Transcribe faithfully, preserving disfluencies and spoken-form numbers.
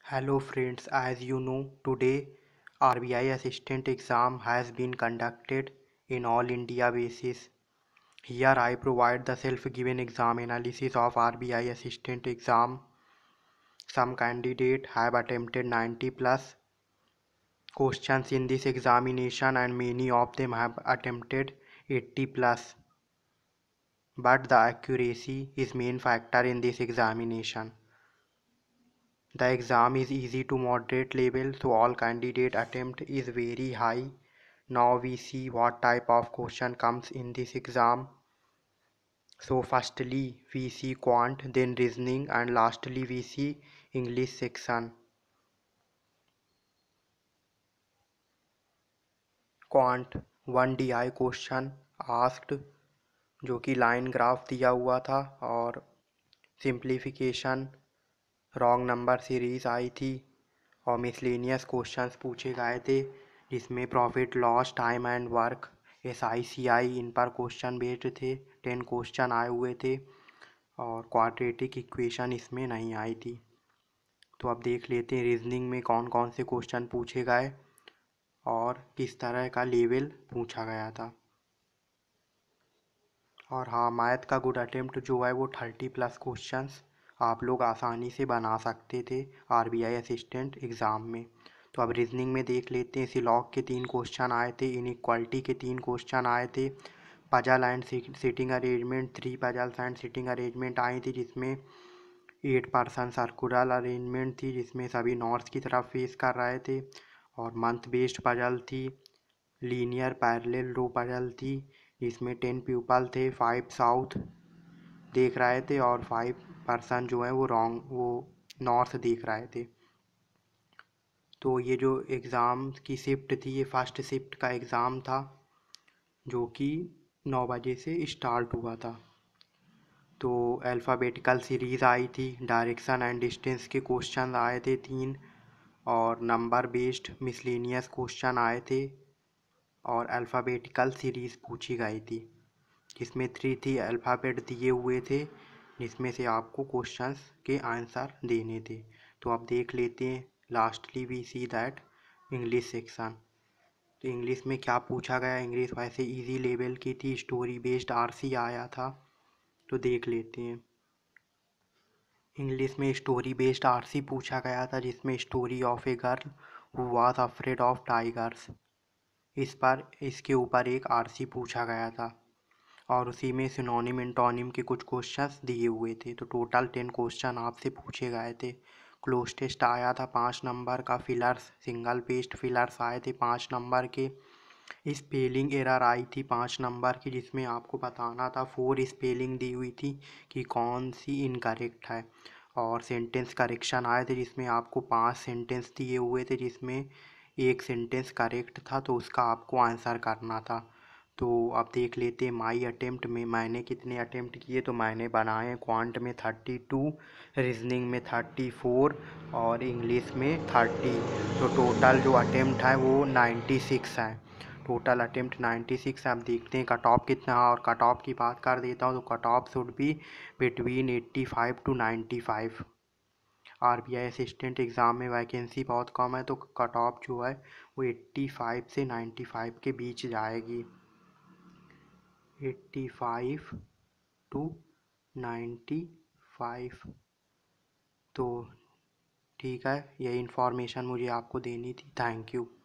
Hello friends, as you know, today R B I assistant exam has been conducted in all India basis. Here I provide the self-given exam analysis of R B I assistant exam. Some candidate have attempted ninety plus questions in this examination and many of them have attempted eighty plus. But the accuracy is main factor in this examination. The exam is easy to moderate level, so all candidate attempt is very high. Now we see what type of question comes in this exam. So firstly we see quant, then reasoning, and lastly we see English section. Quant one D I question asked, जो कि line graph दिया हुआ था और simplification wrong number series आई थी और miscellaneous questions पूछे गए थे जिसमें profit loss time and work S I C I इन पर क्वेश्चन बेस्ड थे। टेन क्वेश्चन आए हुए थे और क्वाड्रेटिक इक्वेशन इसमें नहीं आई थी। तो अब देख लेते हैं रीजनिंग में कौन कौन से क्वेश्चन पूछे गए और किस तरह का लेवल पूछा गया था। और हाँ, मैथ का गुड अटेम्प्ट जो है वो थर्टी प्लस क्वेश्चंस आप लोग आसानी से बना सकते थे R B I assistant exam में। तो अब रीजनिंग में देख लेते हैं। सिलॉग के तीन क्वेश्चन आए थे, इनइक्वालिटी के तीन क्वेश्चन आए थे, puzzle and sitting arrangement three puzzles and sitting arrangement आई थी जिसमें एट पर्सन सर्कुलर अरेंजमेंट थी जिसमें सभी नॉर्थ की तरफ फेस कर रहे थे, और मंथ बेस्ड पजल थी, लीनियर पैरेलल रो पजल थी जिसमें टेन पीपल थे, फाइव साउथ देख रहे थे और फाइव पर्सन जो है वो रॉन्ग वो नॉर्थ देख रहे थे। तो ये जो एग्ज़ाम की शिफ्ट थी ये फर्स्ट शिफ्ट का एग्ज़ाम था जो कि नौ बजे से स्टार्ट हुआ था। तो अल्फ़ाबेटिकल सीरीज़ आई थी, डायरेक्शन एंड डिस्टेंस के क्वेश्चन आए थे तीन, और नंबर बेस्ड मिसलेनियस क्वेश्चन आए थे, और अल्फ़ाबेटिकल सीरीज़ पूछी गई थी जिसमें थ्री थ्री अल्फ़ाबेट दिए हुए थे जिसमें से आपको क्वेश्चंस के आंसर देने थे। तो अब देख लेते हैं lastly we see that English section. तो इंग्लिश में क्या पूछा गया। इंग्लिश वैसे इजी लेवल की थी, स्टोरी बेस्ड आरसी आया था। तो देख लेते हैं। इंग्लिश में स्टोरी बेस्ड आरसी पूछा गया था जिसमें story of a girl who was afraid of tigers, इस पर इसके ऊपर एक आरसी पूछा गया था और उसी में सिनोनिम एंटोनिम के कुछ क्वेश्चंस दिए हुए थे। तो टोटल टेन क्वेश्चन आपसे पूछे गए थे। क्लोज टेस्ट आया था पाँच नंबर का, फिलर्स सिंगल पेस्ट फिलर्स आए थे पाँच नंबर के, स्पेलिंग एरर आई थी पाँच नंबर की जिसमें आपको बताना था फोर स्पेलिंग दी हुई थी कि कौन सी इनकरेक्ट है, और सेंटेंस करेक्शन आए थे जिसमें आपको पांच सेंटेंस दिए हुए थे जिसमें एक सेंटेंस करेक्ट था तो उसका आपको आंसर करना था। तो अब देख लेते हैं माई अटेम्प्ट में मैंने कितने अटेम्प्ट किए। तो मैंने बनाए क्वांट में थर्टी टू, रीजनिंग में थर्टी फोर और इंग्लिश में थर्टी। तो टोटल जो अटेम्प्ट है वो नाइन्टी सिक्स है। टोटल अटेम्प्ट नाइन्टी सिक्स है। अब देखते हैं कट ऑफ कितना है, और कट ऑफ की बात कर देता हूँ तो cut off should be between eighty five to ninety five. R B I assistant exam में वैकेंसी बहुत कम है तो कट ऑफ जो है वो एट्टी फाइव से नाइन्टी फाइव के बीच जाएगी, eighty five to ninety five. तो ठीक है, यही इन्फॉर्मेशन मुझे आपको देनी थी। Thank you.